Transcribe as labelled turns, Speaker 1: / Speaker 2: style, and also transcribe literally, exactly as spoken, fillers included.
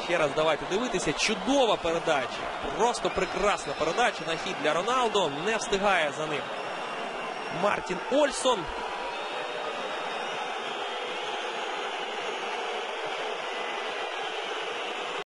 Speaker 1: Ще раз давайте дивитися. Чудова передача. Просто прекрасна передача на хід для Роналдо. Не встигає за ним Мартін Ольсон.